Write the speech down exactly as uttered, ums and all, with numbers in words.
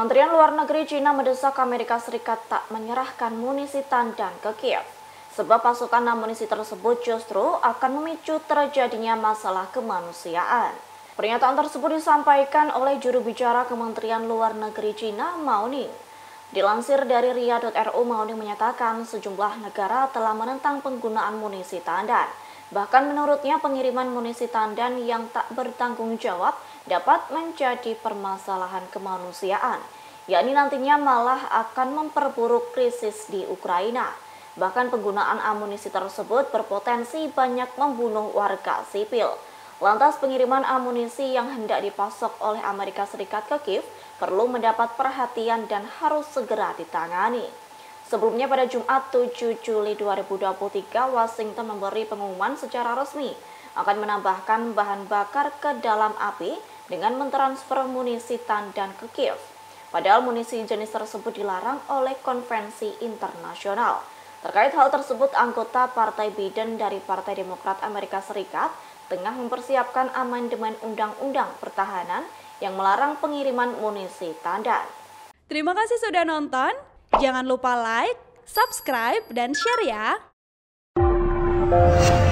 Kementerian Luar Negeri China mendesak Amerika Serikat tak menyerahkan munisi tandan ke Kiev, sebab pasukan amunisi tersebut justru akan memicu terjadinya masalah kemanusiaan. Pernyataan tersebut disampaikan oleh juru bicara Kementerian Luar Negeri China, Mao Ning. Dilansir dari ria titik r u, Mao Ning menyatakan sejumlah negara telah menentang penggunaan munisi tandan. Bahkan menurutnya pengiriman munisi tandan yang tak bertanggung jawab dapat menjadi permasalahan kemanusiaan, yakni nantinya malah akan memperburuk krisis di Ukraina. Bahkan penggunaan amunisi tersebut berpotensi banyak membunuh warga sipil. Lantas pengiriman amunisi yang hendak dipasok oleh Amerika Serikat ke Kiev perlu mendapat perhatian dan harus segera ditangani. Sebelumnya pada Jumat tujuh Juli dua ribu dua puluh tiga, Washington memberi pengumuman secara resmi akan menambahkan bahan bakar ke dalam api dengan mentransfer munisi tandan ke Kiev. Padahal munisi jenis tersebut dilarang oleh konvensi internasional. Terkait hal tersebut, anggota Partai Biden dari Partai Demokrat Amerika Serikat tengah mempersiapkan amandemen Undang-Undang Pertahanan yang melarang pengiriman munisi tandan. Terima kasih sudah nonton. Jangan lupa like, subscribe, dan share ya!